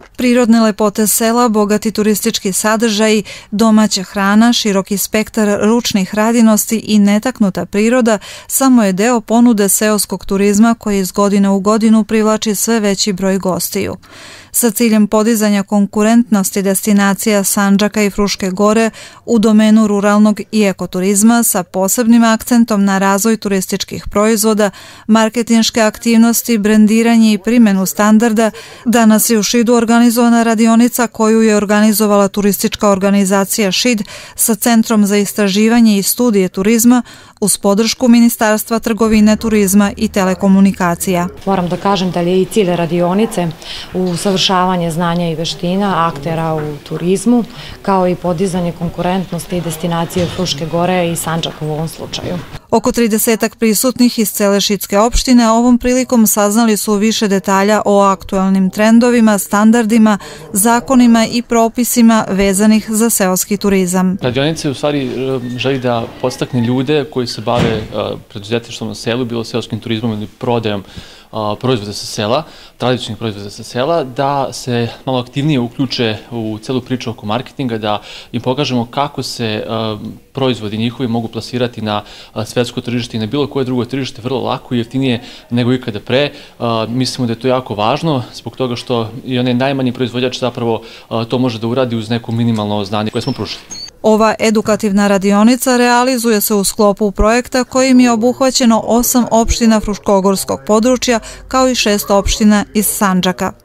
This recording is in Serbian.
Prirodne lepote sela, bogati turistički sadržaji, domaća hrana, široki spektar ručnih radinosti i netaknuta priroda samo je deo ponude seoskog turizma koji iz godine u godinu privlači sve veći broj gostiju. Sa ciljem podizanja konkurentnosti destinacija Sandžaka i Fruške Gore u domenu ruralnog i ekoturizma sa posebnim akcentom na razvoj turističkih proizvoda, marketinške aktivnosti, brendiranje i primjenu standarda, danas je u Šidu organizovana radionica koju je organizovala turistička organizacija Šid sa Centrom za istraživanje i studije turizma uz podršku Ministarstva trgovine, turizma i telekomunikacija. Moram da kažem da je i cilj radionice usavršavanje znanja i veština aktera u turizmu, kao i podizanje konkurentnosti destinacije Fruške Gore i Sandžaka u ovom slučaju. Oko 30 prisutnih iz cele Šidske opštine ovom prilikom saznali su više detalja o aktualnim trendovima, standardima, zakonima i propisima vezanih za seoski turizam. Radionica u stvari želi da podstakne ljude koji se bave preduzetništvom na selu, bilo seoskim turizmom ili prodajom proizvoda sa sela, tradičnih proizvoda sa sela, da se malo aktivnije uključe u celu priču oko marketinga, da im pokažemo kako se proizvodi njihovi mogu plasirati na svetsko tržište i na bilo koje drugo tržište vrlo lako i jeftinije nego ikada pre. Mislimo da je to jako važno zbog toga što i onaj najmanji proizvođač zapravo to može da uradi uz neko minimalno znanje koje smo pružili. Ova edukativna radionica realizuje se u sklopu projekta kojim je obuhvaćeno 8 opština Fruškogorskog područja kao i 6 opština iz Sandžaka.